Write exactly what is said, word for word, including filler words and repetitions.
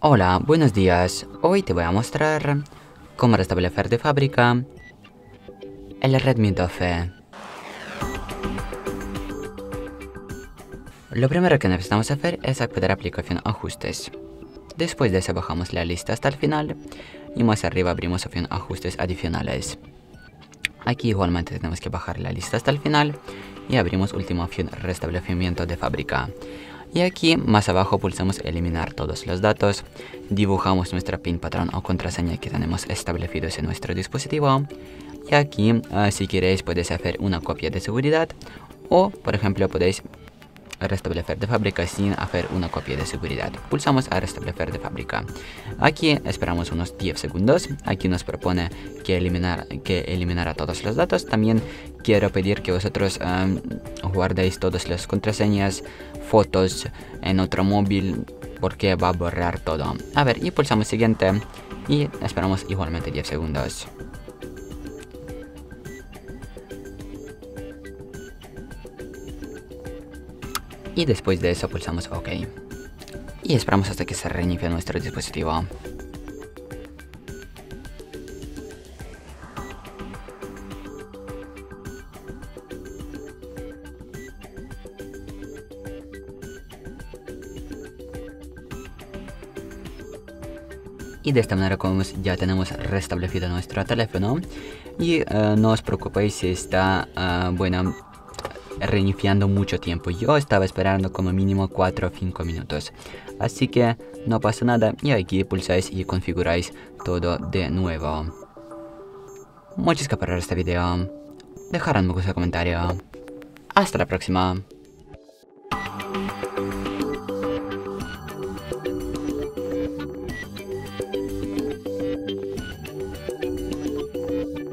Hola, buenos días. Hoy te voy a mostrar cómo restablecer de fábrica el Redmi doce. Lo primero que necesitamos hacer es acceder a aplicación ajustes. Después de eso bajamos la lista hasta el final y más arriba abrimos opción ajustes adicionales. Aquí igualmente tenemos que bajar la lista hasta el final y abrimos última opción restablecimiento de fábrica. Y aquí más abajo pulsamos eliminar todos los datos, dibujamos nuestra PIN patrón o contraseña que tenemos establecidos en nuestro dispositivo. Y aquí uh, si queréis podéis hacer una copia de seguridad o por ejemplo podéis restablecer de fábrica sin hacer una copia de seguridad. Pulsamos a restablecer de fábrica. Aquí esperamos unos diez segundos. Aquí nos propone que eliminar que eliminara todos los datos. También quiero pedir que vosotros um, guardéis todas las contraseñas, fotos en otro móvil porque va a borrar todo. A ver, y pulsamos siguiente y esperamos igualmente diez segundos. Y después de eso pulsamos OK. Y esperamos hasta que se reinicie nuestro dispositivo. Y de esta manera como ya tenemos restablecido nuestro teléfono. Y uh, no os preocupéis si está, uh, bueno, reiniciando mucho tiempo. Yo estaba esperando como mínimo cuatro o cinco minutos. Así que no pasa nada y aquí pulsáis y configuráis todo de nuevo. Muchas gracias por ver este video. Dejad un comentario. Hasta la próxima.